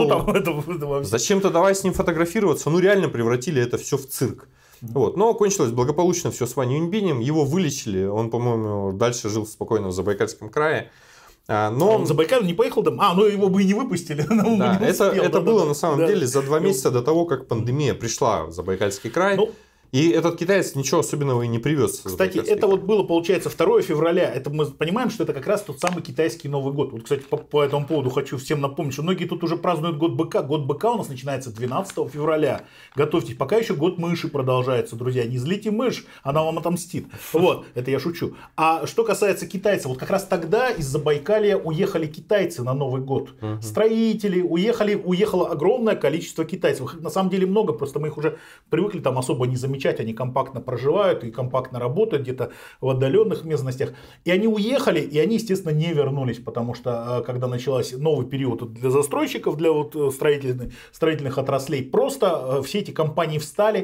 пошел. Зачем-то давай с ним фотографироваться. Ну реально превратили это все в цирк. Вот. Но кончилось благополучно все с Ваней Юньбинем. Его вылечили. Он, по-моему, дальше жил спокойно в Забайкальском крае. Но... А он в Забайкал не поехал там? А, ну его бы и не выпустили. Да, не это успел, это да, было да, на самом да. деле за два месяца до того, как пандемия пришла в Забайкальский край. Ну, и этот китаец ничего особенного и не привез. Кстати, это вот было, получается, второго февраля. Это мы понимаем, что это как раз тот самый китайский Новый год. Вот, кстати, по, по этому поводу хочу всем напомнить, что многие тут уже празднуют год быка. Год быка у нас начинается двенадцатого февраля. Готовьтесь, пока еще год мыши продолжается, друзья. Не злите мышь, она вам отомстит. Вот, это я шучу. А что касается китайцев, вот как раз тогда из Забайкалья уехали китайцы на Новый год. Угу. Строители, уехали, уехало огромное количество китайцев. Их на самом деле много, просто мы их уже привыкли там особо не замечать. Они компактно проживают и компактно работают где-то в отдаленных местностях. И они уехали, и они, естественно, не вернулись, потому что когда начался новый период для застройщиков, для вот строительных, строительных отраслей, просто все эти компании встали,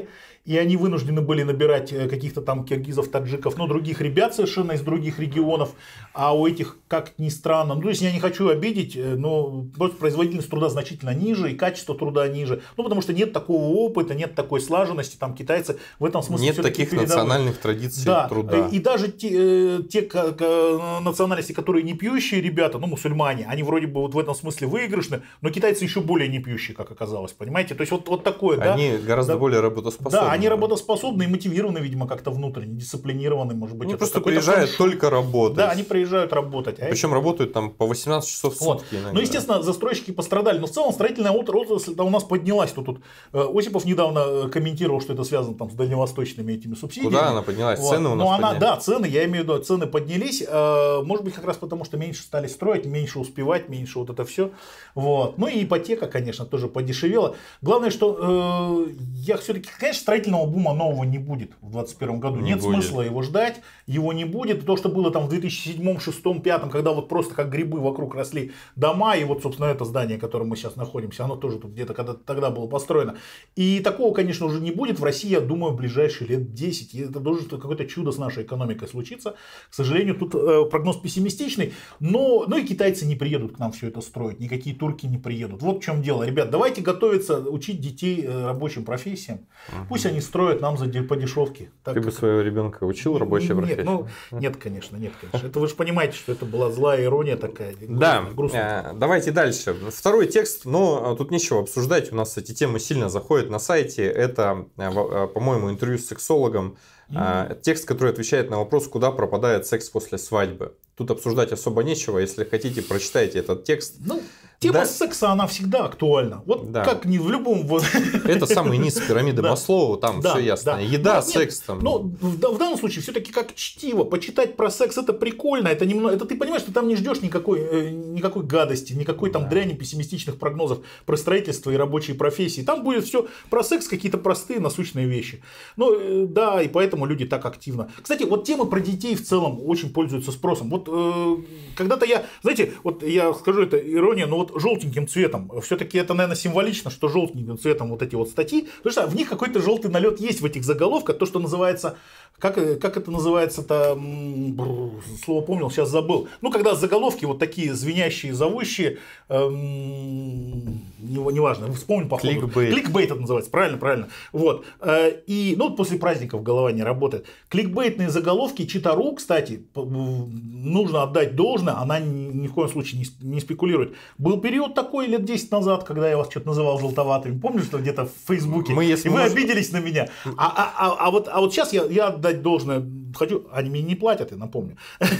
и они вынуждены были набирать каких-то там киргизов, таджиков, но других ребят совершенно из других регионов, а у этих, как ни странно, ну, то есть я не хочу обидеть, но просто производительность труда значительно ниже, и качество труда ниже, ну, потому что нет такого опыта, нет такой слаженности, там китайцы в этом смысле... Нет таких передовые. Национальных традиций да, труда. И даже те, те национальности, которые не пьющие ребята, ну, мусульмане, они вроде бы вот в этом смысле выигрышны, но китайцы еще более не пьющие, как оказалось, понимаете? То есть вот, вот такое, они да? гораздо да, более работоспособны. Да, они работоспособны и мотивированы, видимо, как-то внутренне, дисциплинированы, может быть. Они просто приезжают фанш... только работать. Да, они приезжают работать. А Причем это... работают там по восемнадцать часов в сутки. Вот. Ну, естественно, застройщики пострадали, но в целом строительная отрасль у нас поднялась. Тут, тут Осипов недавно комментировал, что это связано там с дальневосточными этими субсидиями. Куда она поднялась? Вот. Цены у нас но она, поднялись. Да, цены, я имею в виду, цены поднялись. Может быть, как раз потому, что меньше стали строить, меньше успевать, меньше вот это все. Вот. Ну и ипотека, конечно, тоже подешевела. Главное, что э, я все-таки, конечно, строительного бума нового не будет в двадцать первом году. Не Нет будет. Смысла его ждать, его не будет. То, что было там в две тысячи седьмом, две тысячи шестом, две тысячи пятом, когда вот просто как грибы вокруг росли дома, и вот, собственно, это здание, в котором мы сейчас находимся, оно тоже тут где-то когда тогда было построено. И такого, конечно, уже не будет в России, я думаю, в ближайшие лет десять. И это должен какое-то чудо с нашей экономикой случиться. К сожалению, тут э, прогноз пессимистичный, но, но и китайцы не приедут к нам все это строить, никакие турки не приедут. Вот в чем дело. Ребят, давайте готовиться, учить детей рабочим профессиям. Угу. Пусть они строят нам за, по дешевке. Так, Ты бы своего ребенка учил рабочей профессии? Нет, ну, нет, конечно, нет, конечно. Это вы же понимаете, что это была злая ирония такая. Да, грустная. Давайте дальше. Второй текст, но тут нечего обсуждать. У нас эти темы сильно заходят на сайте. Это, по-моему, интервью с сексологом. Mm-hmm. Текст, который отвечает на вопрос, куда пропадает секс после свадьбы. Тут обсуждать особо нечего. Если хотите, прочитайте этот текст. Ну, тема да. секса, она всегда актуальна. Вот да. как не в любом... Это самый низ пирамиды да. Маслоу, там да. все ясно. Да. Еда, но, секс. Там. Но в, в данном случае все-таки как чтиво. Почитать про секс это прикольно. Это, немного, это ты понимаешь, что там не ждешь никакой, э, никакой гадости, никакой там да. дряни, пессимистичных прогнозов про строительство и рабочие профессии. Там будет все про секс, какие-то простые насущные вещи. Ну, э, да, и поэтому люди так активно. Кстати, вот темы про детей в целом очень пользуются спросом. Вот э, когда-то я, знаете, вот я скажу, это ирония, но вот желтеньким цветом, все-таки это, наверное, символично, что желтеньким цветом вот эти вот статьи, потому что в них какой-то желтый налет есть в этих заголовках, то, что называется, как, как это называется-то, слово помнил, сейчас забыл. Ну, когда заголовки вот такие звенящие, зовущие, эм, неважно, не вспомню по ходу. Кликбейт. Кликбейт это называется, правильно, правильно. Вот. И, ну, после праздников голова не работает. Кликбейтные заголовки, Читару, кстати, нужно отдать должное, она ни в коем случае не спекулирует. Был период такой лет десять назад, когда я вас что-то называл желтоватыми. Помнишь, что где-то в Фейсбуке? Мы, и вы можем... обиделись на меня. А, а, а, а, вот, а вот сейчас я, я отдать должное хочу. Они мне не платят, я напомню.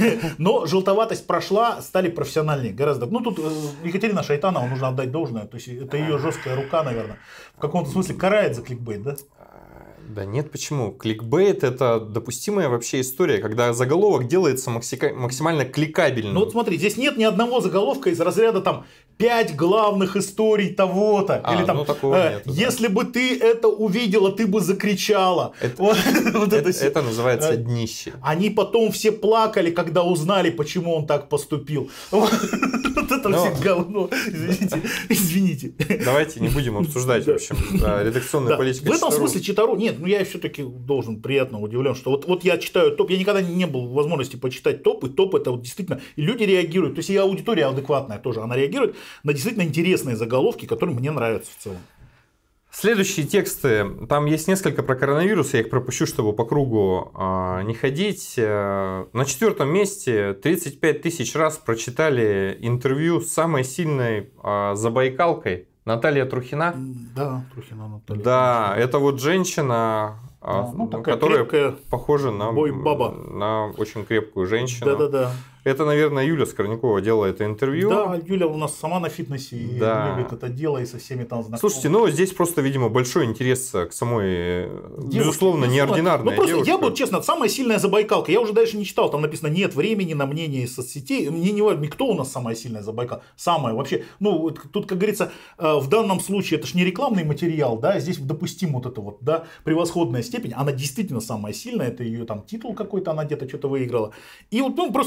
Но желтоватость прошла, стали профессиональнее гораздо. Ну, тут Екатерина Шайтанова, нужно отдать должное. То есть, это ее жесткая рука, наверное. В каком-то смысле карает за кликбейт, да? Да нет, почему? Кликбейт – это допустимая вообще история, когда заголовок делается максимально кликабельным. Ну вот смотри, здесь нет ни одного заголовка из разряда там пять главных историй того-то. А, или там, ну, такого э, нету, если да. бы ты это увидела, ты бы закричала. Это, вот, вот это, это, это называется днище. Они потом все плакали, когда узнали, почему он так поступил. Вот это Но... все говно. Извините. Извините. Давайте не будем обсуждать, в общем, редакционную политику. В этом смысле Читару, нет, ну я все-таки должен приятно удивлен, что вот, вот я читаю топ, я никогда не был в возможности почитать топ, и топ это вот действительно, и люди реагируют, то есть и аудитория адекватная тоже, она реагирует на действительно интересные заголовки, которые мне нравятся в целом. Следующие тексты, там есть несколько про коронавирус, я их пропущу, чтобы по кругу э, не ходить. На четвертом месте тридцать пять тысяч раз прочитали интервью с самой сильной э, забайкалкой Наталья Трухина. Да, Трухина Наталья. Да, это вот женщина, да, ну, такая которая крепкая, похожа на, бой-баба. на очень крепкую женщину. Да-да-да. Это, наверное, Юля Скорнякова делала это интервью. Да, Юля у нас сама на фитнесе и да. любит это дело и со всеми там знакомыми. Слушайте, ну здесь просто, видимо, большой интерес к самой, девушке, безусловно, неординарной ну, просто девушке. Я был, честно, самая сильная забайкалка. Я уже дальше не читал, там написано нет времени на мнение из соцсетей. Мне не важно, кто у нас самая сильная забайкалка. Самая вообще. Ну, тут, как говорится, в данном случае это же не рекламный материал, да, здесь допустим вот это вот, да, превосходная степень. Она действительно самая сильная, это ее там титул какой-то, она где-то что-то выиграла. И вот ну, просто интересно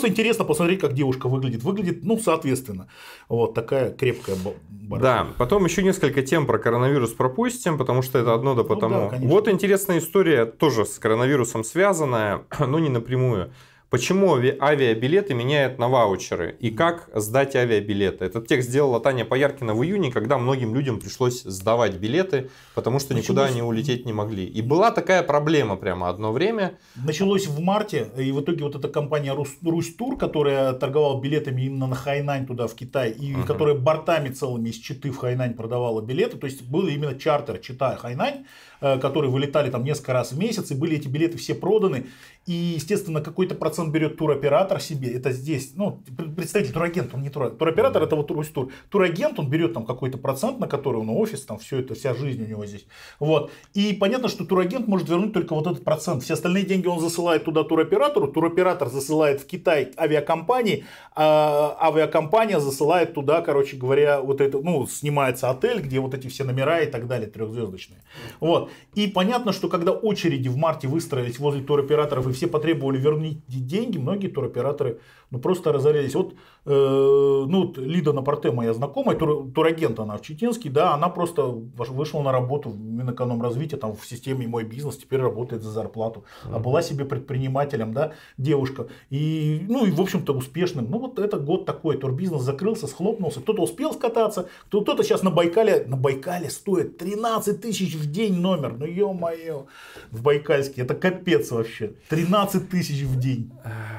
посмотреть, как девушка выглядит. Выглядит, ну, соответственно. Вот такая крепкая барышня. Да, потом еще несколько тем про коронавирус пропустим, потому что это одно да потому. Ну, да, вот интересная история, тоже с коронавирусом связанная, но не напрямую. Почему авиабилеты меняют на ваучеры и как сдать авиабилеты? Этот текст сделала Таня Пояркина в июне, когда многим людям пришлось сдавать билеты, потому что никуда Началось... они улететь не могли. И была такая проблема прямо одно время. Началось в марте, и в итоге вот эта компания Русь Тур, которая торговала билетами именно на Хайнань туда, в Китай, и uh-huh. которая бортами целыми из Читы в Хайнань продавала билеты, то есть был именно чартер Чита-Хайнань, которые вылетали там несколько раз в месяц, и были эти билеты все проданы. И, естественно, какой-то процент берет туроператор себе. Это здесь, ну, представитель турагент, он не туроператор. Туроператор это вот Русь Тур. Турагент, он берет там какой-то процент, на который он офис, там все это, вся жизнь у него здесь. Вот. И понятно, что турагент может вернуть только вот этот процент. Все остальные деньги он засылает туда туроператору. Туроператор засылает в Китай авиакомпании, а авиакомпания засылает туда, короче говоря, вот это, ну, снимается отель, где вот эти все номера и так далее, трехзвездочные. Вот. И понятно, что когда очереди в марте выстроились возле туроператоров и все потребовали вернуть деньги, многие туроператоры ну, просто разорялись. Вот, э, ну, Лида Напорте, моя знакомая, тур, турагент она в Читинске, да, она просто вышла на работу в Минэкономразвитие, там в системе «Мой бизнес», теперь работает за зарплату. А была себе предпринимателем, да, девушка. И, ну, и, в общем-то, успешным. Ну, вот этот год такой, турбизнес закрылся, схлопнулся. Кто-то успел скататься, кто-то сейчас на Байкале, на Байкале стоит тринадцать тысяч в день номер. Ну, ё-моё, в Байкальске, это капец вообще. тринадцать тысяч в день.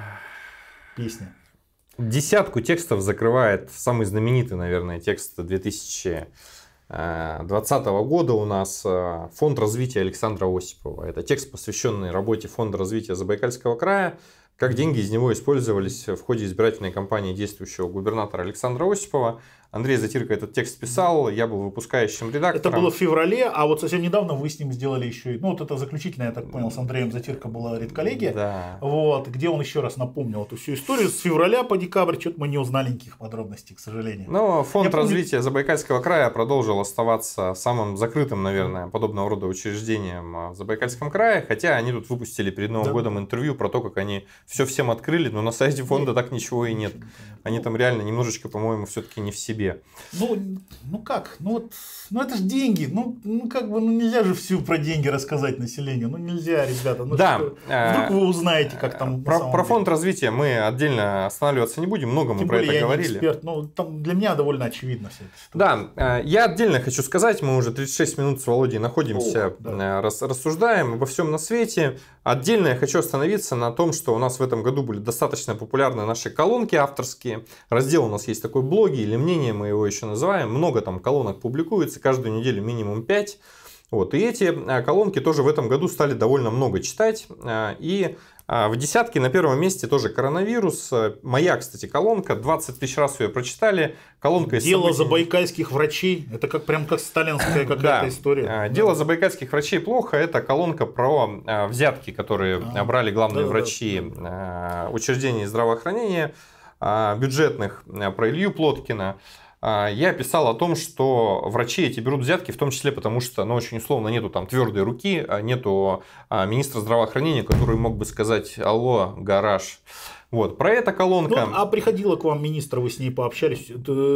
Песня. Десятку текстов закрывает самый знаменитый, наверное, текст две тысячи двадцатого года у нас «Фонд развития Александра Осипова». Это текст, посвященный работе Фонда развития Забайкальского края, как деньги из него использовались в ходе избирательной кампании действующего губернатора Александра Осипова. Андрей Затирко этот текст писал, я был выпускающим редактором. Это было в феврале, а вот совсем недавно вы с ним сделали еще, ну вот это заключительное, я так понял, с Андреем Затирко была редколлегия, да. Вот, где он еще раз напомнил эту всю историю. С февраля по декабрь что-то мы не узнали никаких подробностей, к сожалению. Но Фонд я развития помню... Забайкальского края продолжил оставаться самым закрытым, наверное, подобного рода учреждением в Забайкальском крае, хотя они тут выпустили перед Новым да. годом интервью про то, как они все всем открыли, но на сайте фонда нет, так ничего и нет. Они там реально немножечко, по-моему, все-таки не в себе. Ну, ну как? Ну вот, ну это же деньги. Ну, ну как бы, ну нельзя же всю про деньги рассказать населению. Ну нельзя, ребята. Ну, да. Что, вдруг вы узнаете, как там. Про, про фонд развития мы отдельно останавливаться не будем. Много мы Тем про более, это я говорили. Не эксперт. Ну, там для меня довольно очевидно все это. Да, я отдельно хочу сказать, мы уже тридцать шесть минут с Володей находимся, О, да. рас, рассуждаем обо всем на свете. Отдельно я хочу остановиться на том, что у нас в этом году были достаточно популярны наши колонки авторские. Раздел у нас есть такой блоги или мнение, мы его еще называем. Много там колонок публикуется, каждую неделю минимум пять. Вот. И эти колонки тоже в этом году стали довольно много читать. И в десятке на первом месте тоже коронавирус. Моя, кстати, колонка. двадцать тысяч раз ее прочитали. Колонка из Дело событий... забайкальских врачей. Это как прям как сталинская какая-то да. история. Дело да. забайкальских врачей плохо. Это колонка про взятки, которые а, брали главные да, врачи да. учреждений здравоохранения, бюджетных, про Илью Плоткина. Я писал о том, что врачи эти берут взятки, в том числе потому, что, ну, очень условно, нету там твердой руки, нету министра здравоохранения, который мог бы сказать: алло, гараж. Вот, про это колонка. Ну, а приходила к вам министр, вы с ней пообщались.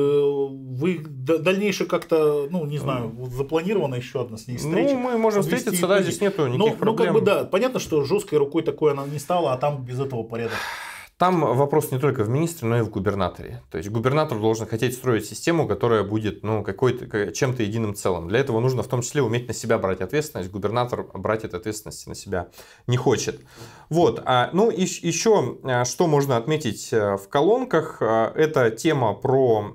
Вы дальнейшее как-то, ну, не знаю, запланирована еще одна с ней встреча? Ну, мы можем встретиться, да, здесь нету никаких ну, проблем. Ну, как бы, да, понятно, что жесткой рукой такой она не стала, а там без этого порядок. Там вопрос не только в министре, но и в губернаторе. То есть губернатор должен хотеть строить систему, которая будет, ну, какой-то, чем-то единым целым. Для этого нужно в том числе уметь на себя брать ответственность. Губернатор брать эту ответственность на себя не хочет. Вот. Ну, и еще что можно отметить в колонках, это тема про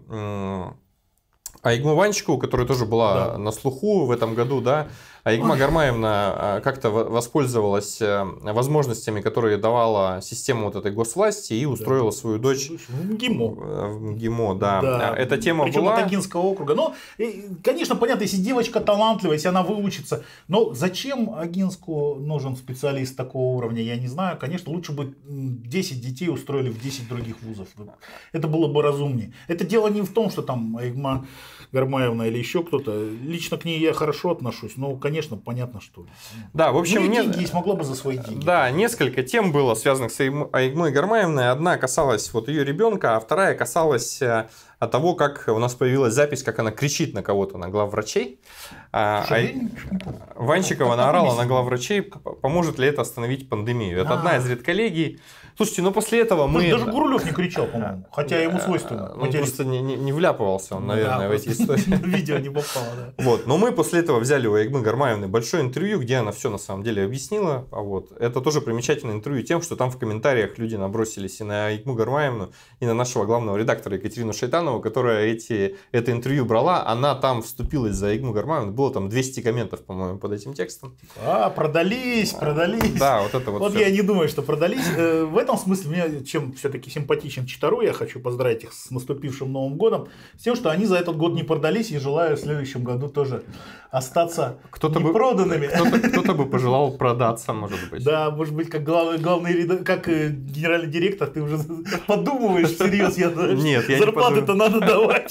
Айгму Ванчикову, которая тоже была да. на слуху в этом году, да. Айгма Гармаевна как-то воспользовалась возможностями, которые давала система вот этой госвласти, и устроила да. свою дочь в МГИМО. В МГИМО, да. да. Эта тема Причем была... от Агинского округа. Но, конечно, понятно, если девочка талантливая, если она выучится. Но зачем Агинску нужен специалист такого уровня, я не знаю. Конечно, лучше бы десять детей устроили в десять других вузов. Это было бы разумнее. Это дело не в том, что там Айгма Гармаевна или еще кто-то. Лично к ней я хорошо отношусь. Но, конечно, конечно, понятно, что. Да, в общем, ну, и не... деньги есть, могла бы за свои деньги. Да, несколько тем было связанных с Айгмой Гармаевной. Одна касалась вот ее ребенка, а вторая касалась от того, как у нас появилась запись, как она кричит на кого-то, на главврачей. Слушай, а, Ванчикова наорала на главврачей, поможет ли это остановить пандемию. Это а. одна из редколлегий. Слушайте, ну после этого мы... Даже Гурулев не кричал, по-моему, хотя ему свойственно. Он просто не, не, не вляпывался, он, наверное, да, в эти истории. Видео не попало, да. Вот, но мы после этого взяли у Айгмы Гармаевны большое интервью, где она все на самом деле объяснила. А вот. Это тоже примечательное интервью тем, что там в комментариях люди набросились и на Айгму Гармаевну, и на нашего главного редактора Екатерину Шайтанову, которая эти, это интервью брала. Она там вступилась за Айгму Гармаевну. Было там двести комментов, по-моему, под этим текстом. А, продались, продались. Да, вот это вот Вот все. Я не думаю, что продались. В этом смысле мне чем все-таки симпатичен Читару, я хочу поздравить их с наступившим Новым годом, с тем, что они за этот год не продались, и желаю в следующем году тоже остаться кто-то непроданными. Бы, кто-то, кто-то бы пожелал продаться, может быть. Да, может быть, как главный, главный как генеральный директор, ты уже подумываешь всерьез, я Нет, я зарплаты-то надо давать.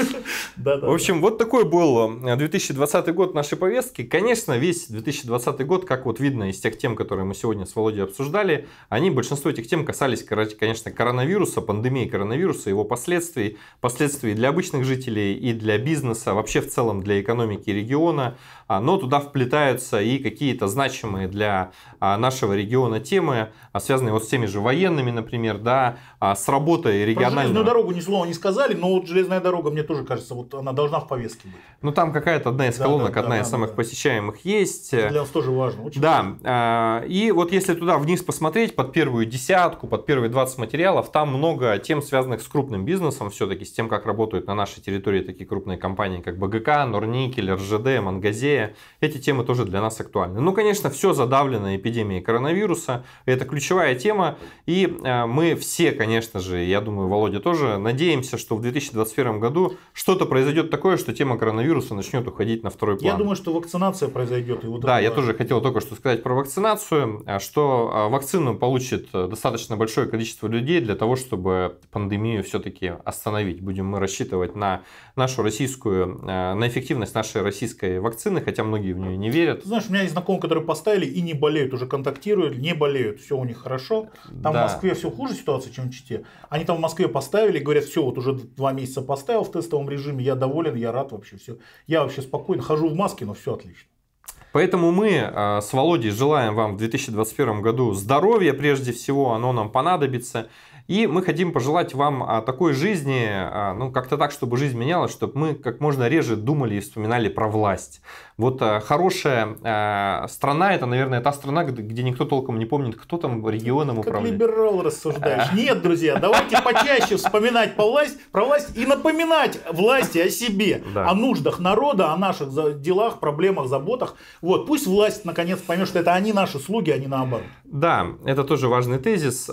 В общем, вот такой был две тысячи двадцатый год нашей повестки. Конечно, весь две тысячи двадцатый год, как вот видно из тех тем, которые мы сегодня с Володей обсуждали, они, большинство этих тем касались, конечно, коронавируса, пандемии коронавируса, его последствий, последствий для обычных жителей и для бизнеса, вообще в целом для экономики региона. Но туда вплетаются и какие-то значимые для нашего региона темы, связанные вот с теми же военными, например, да, с работой региональной. Про железную дорогу ни слова не сказали, но вот железная дорога, мне тоже кажется, вот она должна в повестке быть. Ну там какая-то одна из да, колонок, да, одна да, из да, самых да. посещаемых есть. Для нас тоже важно. Очень да, важно. И вот если туда вниз посмотреть, под первую десятку, под первые двадцать материалов, там много тем, связанных с крупным бизнесом, все-таки с тем, как работают на нашей территории такие крупные компании, как БГК, Норникель, РЖД, Мангазея. Эти темы тоже для нас актуальны. Ну, конечно, все задавлено эпидемией коронавируса. Это ключевая тема. И мы все, конечно же, я думаю, Володя тоже, надеемся, что в две тысячи двадцать первом году что-то произойдет такое, что тема коронавируса начнет уходить на второй план. Я думаю, что вакцинация произойдет. И вот да, я тоже хотел только что сказать про вакцинацию, что вакцину получит достаточно большое количество людей для того, чтобы пандемию все-таки остановить. Будем мы рассчитывать на нашу российскую, на эффективность нашей российской вакцины, хотя многие в нее не верят. Ты знаешь, у меня есть знакомые, которые поставили и не болеют, уже контактируют, не болеют, все у них хорошо. Там да. в Москве все хуже ситуация, чем в Чите. Они там в Москве поставили, говорят, все, вот уже два месяца поставил в тестовом режиме, я доволен, я рад вообще, все. Я вообще спокойно хожу в маске, но все отлично. Поэтому мы э, с Володей желаем вам в две тысячи двадцать первом году здоровья прежде всего, оно нам понадобится. И мы хотим пожелать вам а, такой жизни, а, ну как-то так, чтобы жизнь менялась, чтобы мы как можно реже думали и вспоминали про власть. Вот а, хорошая а, страна, это, наверное, та страна, где, где никто толком не помнит, кто там регионом управляет. Как либерал рассуждаешь. Нет, друзья, давайте почаще вспоминать про власть, про власть и напоминать власти о себе, да. о нуждах народа, о наших делах, проблемах, заботах. Вот, пусть власть наконец поймет, что это они наши слуги, а не наоборот. Да, это тоже важный тезис.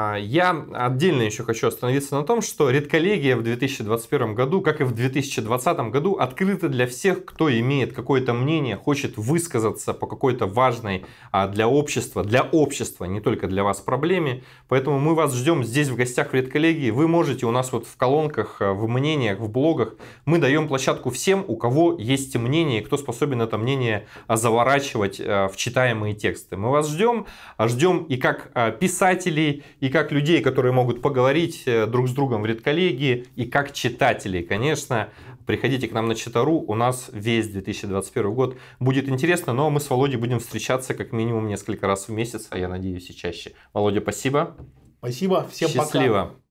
Я отдельно еще хочу остановиться на том, что редколлегия в две тысячи двадцать первом году, как и в две тысячи двадцатом году, открыта для всех, кто имеет какое-то мнение, хочет высказаться по какой-то важной для общества, для общества, не только для вас проблеме. Поэтому мы вас ждем здесь в гостях в редколлегии. Вы можете у нас вот в колонках, в мнениях, в блогах. Мы даем площадку всем, у кого есть мнение, кто способен это мнение заворачивать в читаемые тексты. Мы вас ждем. Ждем и как писателей, и как людей, которые могут поговорить друг с другом в редколлегии, и как читателей, конечно. Приходите к нам на Читару, у нас весь две тысячи двадцать первый год будет интересно, но мы с Володей будем встречаться как минимум несколько раз в месяц, а я надеюсь и чаще. Володя, спасибо. Спасибо, всем Счастливо. пока.